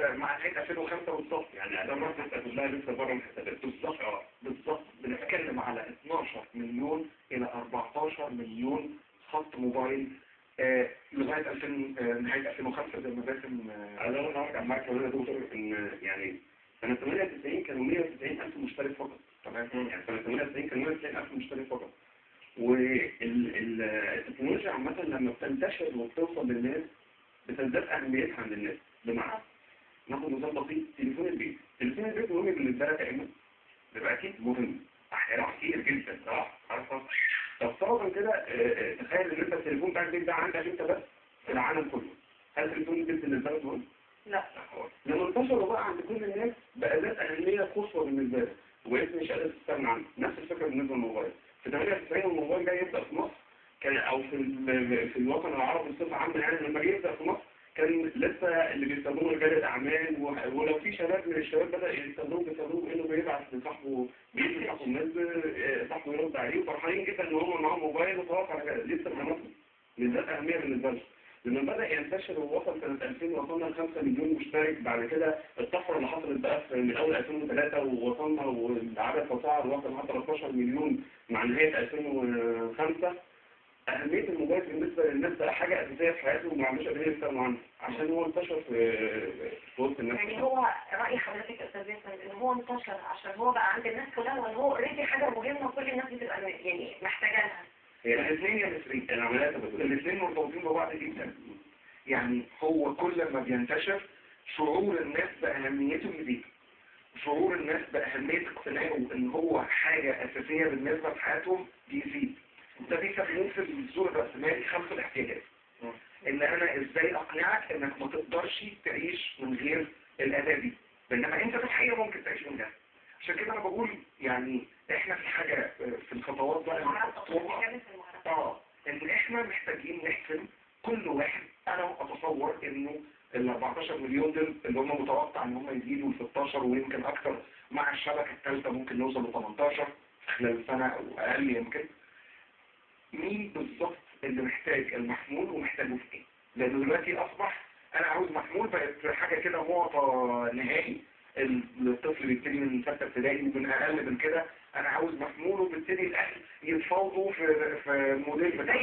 مع نهايه 2005 بالظبط، يعني اعلانات لسه كلها لسه بره الحسابات بالظبط. بالظبط بنتكلم على 12 مليون الى 14 مليون خط موبايل لغايه 2000 نهايه 2005 زي ما باسم عايز اقول لحضرتك معاك كمان يا دكتور ان يعني سنه 98 كانوا 190,000 مشترك فقط. تمام. يعني سنه 98 كانوا 190,000 مشترك فقط. والتكنولوجيا عامه لما بتنتشر وبتوصل للناس بتزداد اهميتها عند الناس. بمعنى ناخد مثال بسيط، تليفون البيت. تليفون البيت مهم بالنسبه لك ايمن؟ بيبقى اكيد مهم احيانا كتير جدا. صح؟ طب فرضا كده تخيل ان انت التليفون بتاع البيت ده عندك انت بس في العالم كله. هل تليفون البيت بالنسبه لك مهم؟ لا. لما انتشروا بقى عند كل الناس بقى ذات اهميه قصوى بالنسبه لك وبقيت مش قادر تستغنى عنه. نفس الفكره بالنسبه للموبايل. في 98 الموبايل ده يبدا في مصر كان او في الوطن العربي بصفه عامه، يعني لما يبدا في مصر كان لسه اللي بيستخدموا رجال الاعمال ولو في شباب من الشباب بدا بيستخدموه انه بيبعت لصاحبه بيتصل الناس صاحبه يرد عليه وفرحانين جدا ان هم معاهم موبايل وخلاص على كده. لسه في مصر بالذات اهميه بالنسبه لهم. لما بدأ ينتشر ووصل سنة 2000 وصلنا ل 5 مليون مشترك. بعد كده الطفرة اللي حصلت بقى من أول 2003 ووصلنا والعدد تصاعد وصل لحد 13 مليون مع نهاية 2005. أهمية الموبايل بالنسبة للناس بقى حاجة أساسية في حياتهم وما عندوش قادرين يستغنوا عنها عشان هو انتشر في وسط الناس. يعني هو رأي حضرتك يا أستاذ باسم إن هو انتشر عشان هو بقى عند الناس كلها ولا هو اوريدي حاجة مهمة وكل الناس بتبقى يعني محتاجاها؟ هي الاثنين يا مصريين العمليات الاثنين مرتبطين ببعض جدا. يعني هو كل ما بينتشر شعور الناس بأهميته بيزيد. شعور الناس بأهمية اقتناعه ان هو حاجة أساسية بالنسبة لحياتهم بيزيد. ده بيسموه في السوق الرأسمالي 5 الاحتياجات. ان انا ازاي اقنعك انك ما تقدرش تعيش من غير الأداة دي، بينما انت في الحقيقة ممكن تعيش من غيرها. عشان كده انا بقول يعني احنا في حاجة في الخطوات بقى ان احنا محتاجين نحسن كل واحد. انا اتصور انه ال 14 مليون دول اللي هم متوقع ان هم يزيدوا ل 16 ويمكن اكثر مع الشبكه الثالثه ممكن نوصل ل 18 خلال سنه او اقل يمكن. مين بالظبط اللي محتاج المحمول ومحتاجه في ايه؟ لانه دلوقتي اصبح انا عاوز محمول بقت حاجه كده معطى نهائي. الطفل بيبتدي من 6 ابتدائي ومن اقل من كده انا عاوز محمول وبالتالي الاهل يتفاوضوا في موديل بتاعه.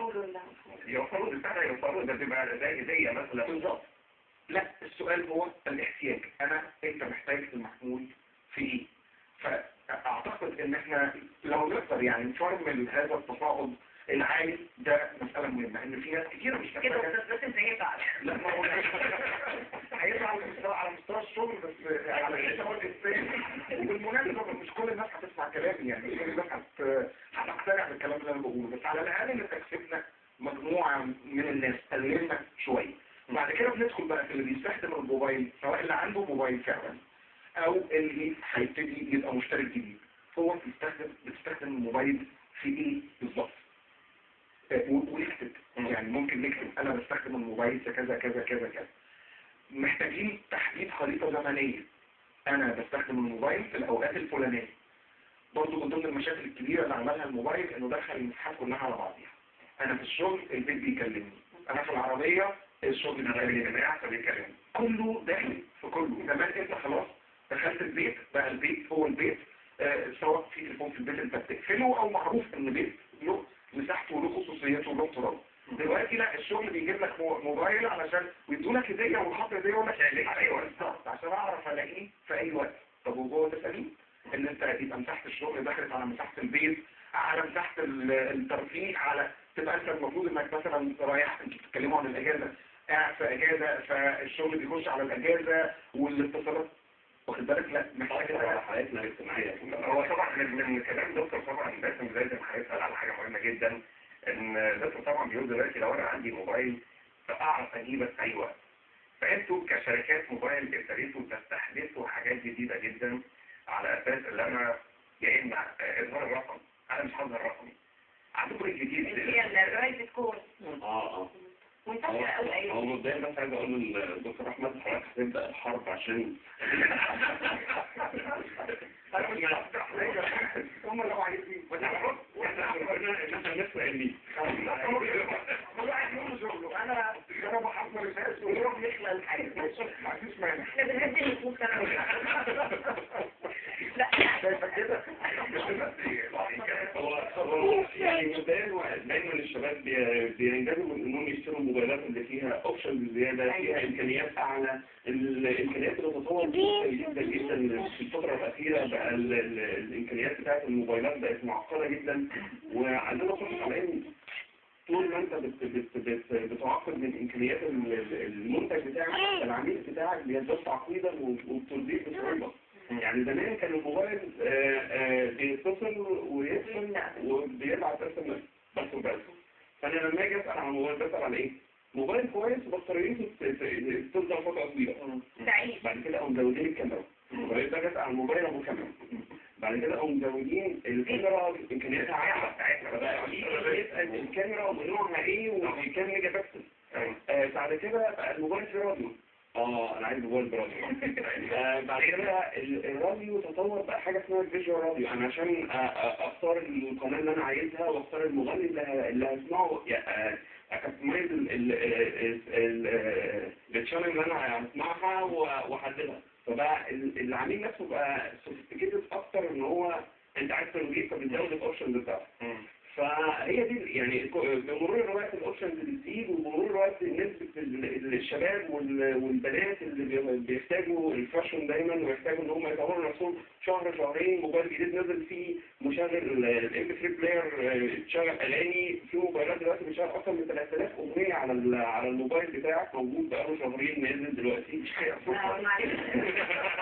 يوفروا البتاع يوفروا ده بيبقى زي هديه مثلا. بالظبط. لا السؤال هو الاحتياج. انت محتاج المحمول في ايه؟ فاعتقد ان احنا لو نقدر يعني نفرمل هذا التصاعد العالي ده مسألة مهمة ان في ناس كتيرة مش كده بس انت هيزعل. لا ما هو هيزعل على مستوى الشغل بس على مستوى الانسان. وبالمناسبة مش كل الناس هتسمع كلامي، يعني كل الناس هتقتنع بالكلام اللي انا بقوله، بس على الاقل ان كسبنا مجموعة من الناس قللنا شوية. بعد كده بندخل بقى في اللي بيستخدم الموبايل سواء اللي عنده موبايل فعلا او اللي هيبتدي يبقى مشترك جديد. هو بتستخدم الموبايل في ايه بالظبط؟ ونكتب يعني ممكن نكتب انا بستخدم الموبايل في كذا كذا كذا كذا. محتاجين تحديد خريطة زمنية. انا بستخدم الموبايل في الاوقات الفلانية. برضو من ضمن المشاكل الكبيرة اللي عملها الموبايل انه دخل المساحات كلها على بعضها. انا في الشغل البيت بيكلمني، انا في العربية الشغل بيكلمني، كله داخل في كله. زمان انت خلاص دخلت البيت بقى البيت هو البيت. سواء في تليفون في البيت انت بتقفله او معروف ان البيت له مساحته وله خصوصيته وله تراب. دلوقتي لا الشغل بيجيب لك موبايل علشان ويدوا لك هديه والحط هديه يقول لك ايوه بالظبط عشان اعرف الاقيه في اي وقت. طب وهو ده سليم ان انت يبقى مساحه الشغل دخلت على مساحه البيت على مساحه الترفيه على تبقى انت المفروض انك مثلا رايح انتوا بتتكلموا عن الاجازه قاعد في اجازه فالشغل بيخش على الاجازه والاتصالات واخد بالك. لا محتاج على حياتنا الاجتماعيه. هو طبعا من كلام دكتور طبعا باسم لازم هيسال على حاجه مهمه جدا. ان دكتور طبعا بيقول دلوقتي لو انا عندي موبايل فاعرف اجيبه في اي وقت. فانتوا كشركات موبايل ابتديتوا تستحدثوا حاجات جديده جدا على اساس ان انا يا اما اظهار الرقم انا مش هظهر رقمي. عندكم الجديد هي الرايت كول. منتشر قوي. هو مبدئيا بس عايز اقول للدكتور احمد حضرتك هتبدا الحرب عشان هم لو عايزين واحنا نسمع مين كل واحد يقول شغله. انا بحرب احمر الناس ونروح نخلق الحياه ما عنديش مانع. احنا بنهدي النفوس انا لا شايفه كده هو يعني دايما الشباب بيندمجوا انهم يشتروا الموبايلات اللي فيها اوبشنز زياده، فيها امكانيات اعلى. الامكانيات اللي تطورت جدا جدا في الفتره الاخيره، بقى الامكانيات بتاعت الموبايلات بقت معقده جدا، وعندنا فرصه على ان طول ما انت بتعقد من امكانيات المنتج بتاعك، العميل بتاعك بيزداد تعقيدا وبترضيه بصعوبه. يعني زمان كان الموبايل بيتصل ويقفل وبيبعت اس ام اس بس وبس. فانا لما اجي اسال عن الموبايل بسال على ايه؟ موبايل كويس وبطاريته تفضل فتره طويله. بعد كده قاموا مزودين الكاميرا. الموبايل ده اسال عن الموبايل ابو كاميرا. بعد كده قاموا مزودين الكاميرا امكانياتها عاليه بتاعتها، فبقى يسال الكاميرا ونوعها ايه وكام ميجا بكسل. بعد كده بقى الموبايل فيه راديو. انا عايز موبايل براديو. بعد كده الراديو تطور بقى حاجه اسمها الفيجوال راديو. انا عشان اختار القناه اللي انا عايزها واختار المغني اللي هسمعه، اكستمايز الشانل اللي انا هسمعها واحددها. فبقى العميل نفسه بقى سوفيستيكيتد اكتر، ان هو انت عايز تنجيك فبتزود الاوبشنز بتاعتك. فهي دي يعني بمرور الوقت الاوبشنز بتزيد، وبمرور الوقت نسبة الشباب والبنات اللي بيحتاجوا الفاشن دايما ويحتاجوا ان هم يطوروا نفسهم شهر شهرين موبايل جديد نزل فيه مشغل الام 3 بلاير تشغل اغاني. في موبايلات دلوقتي بتشغل اكثر من 3000 اغنيه على الموبايل بتاعك، موجود بقاله شهرين نازل دلوقتي. مش هيقفل